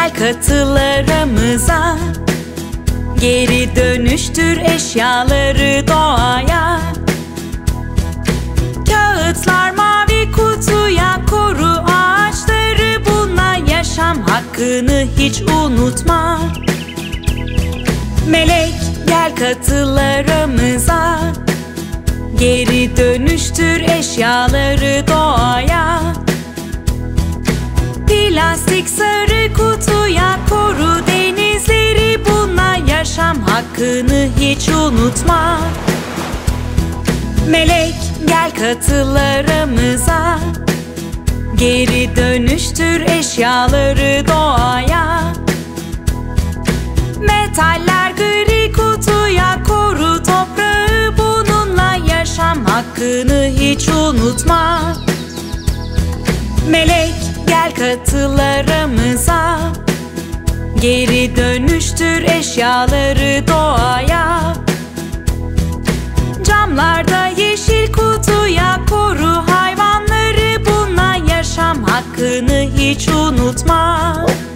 gel katıl aramıza. Geri dönüştür eşyaları doğaya. Kağıtlar mavi kutuya, koru ağaçları, bununla yaşam hakkını hiç unutma. Melek gel katıl aramıza. Geri dönüştür eşyaları doğaya. Plastik sarı kutuya, koru denizleri, bununla yaşam hakkını hiç unutma. Melek gel katıl aramıza. Geri dönüştür eşyaları doğaya. Metaller gri kutuya, koru toprağı, bununla yaşam hakkını hiç unutma. Melek gel katıl aramıza. Geri dönüştür eşyaları doğaya. Camlarda yeşil kutuya, koru hayvanları, bununla yaşam hakkını hiç unutma.